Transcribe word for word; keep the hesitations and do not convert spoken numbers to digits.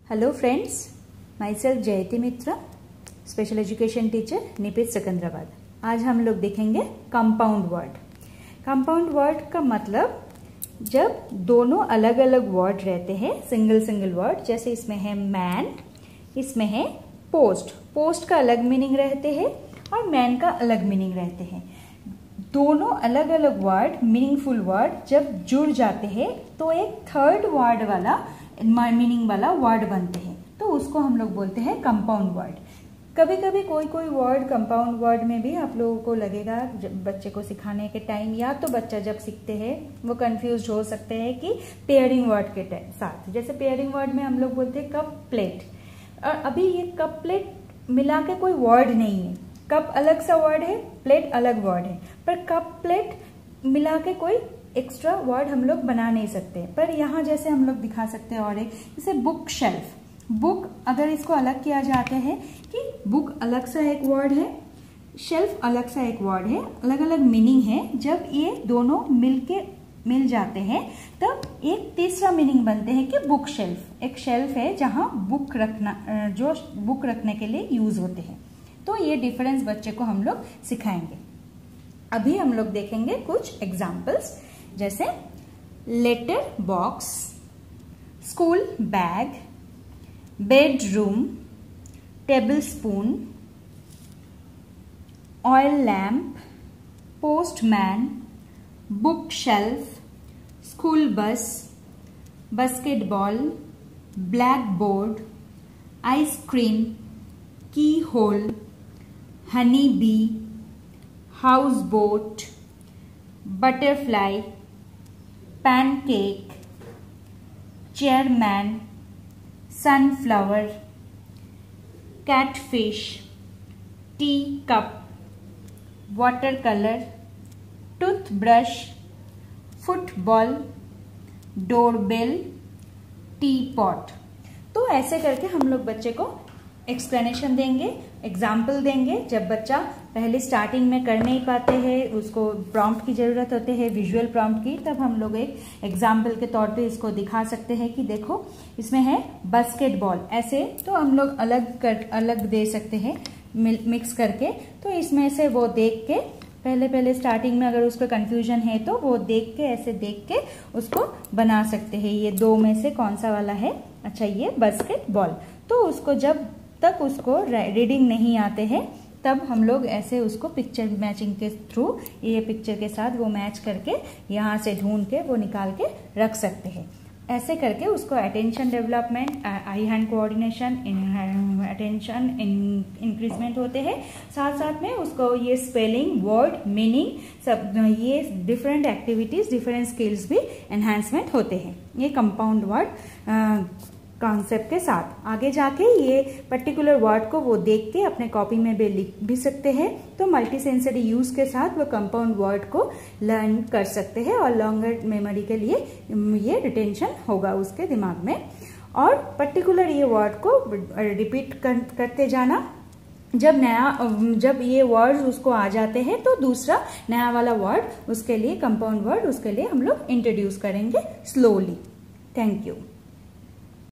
Hello friends, myself Jayati Mitra, special education teacher, NIEPID Secunderabad. आज हम लोग देखेंगे कंपाउंड वर्ड। कंपाउंड वर्ड का मतलब जब दोनों अलग अलग वर्ड रहते हैं, सिंगल सिंगल वर्ड, जैसे इसमें है मैन, इसमें है पोस्ट। पोस्ट का अलग मीनिंग रहते हैं और मैन का अलग मीनिंग रहते हैं। दोनों अलग अलग वर्ड, मीनिंगफुल वर्ड जब जुड़ जाते हैं तो एक थर्ड वर्ड वाला मीनिंग वाला वर्ड बनते हैं, तो उसको हम लोग बोलते हैं कंपाउंड वर्ड। कभी कभी कोई कोई वर्ड कंपाउंड वर्ड में भी आप लोगों को लगेगा, जब बच्चे को सिखाने के टाइम या तो बच्चा जब सीखते हैं वो कंफ्यूज हो सकते हैं कि पेयरिंग वर्ड के साथ। जैसे पेयरिंग वर्ड में हम लोग बोलते हैं कप प्लेट, और अभी ये कप प्लेट मिला के कोई वर्ड नहीं है। कप अलग सा वर्ड है, प्लेट अलग वर्ड है, पर कप प्लेट मिला के कोई एक्स्ट्रा वर्ड हम लोग बना नहीं सकते। पर यहाँ जैसे हम लोग दिखा सकते हैं, और एक जैसे बुक शेल्फ। बुक अगर इसको अलग किया जाता है कि बुक अलग सा एक वर्ड है, शेल्फ अलग सा एक वर्ड है, अलग अलग मीनिंग है। जब ये दोनों मिलके मिल जाते हैं तब एक तीसरा मीनिंग बनते हैं कि बुक शेल्फ। एक शेल्फ है जहाँ बुक रखना, जो बुक रखने के लिए यूज होते हैं। तो ये डिफरेंस बच्चे को हम लोग सिखाएंगे। अभी हम लोग देखेंगे कुछ एग्जाम्पल्स, जैसे letter box, school bag, bedroom, tablespoon, oil lamp, postman, bookshelf, school bus, basketball, blackboard, ice cream, keyhole, honey bee, houseboat, butterfly, pancake, chairman, sunflower, catfish, teacup, water colour, toothbrush, football, doorbell, teapot. तो ऐसे करके हम लोग बच्चे को explanation देंगे, example देंगे। जब बच्चा पहले स्टार्टिंग में कर नहीं पाते हैं, उसको प्रॉम्प्ट की जरूरत होती है, विजुअल प्रॉम्प्ट की, तब हम लोग एक एग्जाम्पल के तौर पे इसको दिखा सकते हैं कि देखो इसमें है बास्केटबॉल। ऐसे तो हम लोग अलग कर अलग दे सकते हैं मिक्स करके। तो इसमें से वो देख के पहले पहले स्टार्टिंग में अगर उसको कंफ्यूजन है तो वो देख के ऐसे देख के उसको बना सकते हैं, ये दो में से कौन सा वाला है, अच्छा ये बास्केटबॉल। तो उसको जब तक उसको रीडिंग नहीं आते हैं तब हम लोग ऐसे उसको पिक्चर मैचिंग के थ्रू, ये पिक्चर के साथ वो मैच करके यहाँ से ढूंढ के वो निकाल के रख सकते हैं। ऐसे करके उसको attention development, eye hand coordination, attention increasement होते हैं। साथ साथ में उसको ये स्पेलिंग, वर्ड मीनिंग, सब ये डिफरेंट एक्टिविटीज, डिफरेंट स्किल्स भी एनहांसमेंट होते हैं ये कंपाउंड वर्ड कॉन्सेप्ट के साथ। आगे जाके ये पर्टिकुलर वर्ड को वो देख के अपने कॉपी में भी लिख भी सकते हैं। तो मल्टी सेंसरी यूज के साथ वो कंपाउंड वर्ड को लर्न कर सकते हैं और लॉन्गर मेमोरी के लिए ये रिटेंशन होगा उसके दिमाग में। और पर्टिकुलर ये वर्ड को रिपीट कर, करते जाना। जब नया जब ये वर्ड उसको आ जाते हैं तो दूसरा नया वाला वर्ड उसके लिए, कंपाउंड वर्ड उसके लिए हम लोग इंट्रोड्यूस करेंगे स्लोली। Thank you.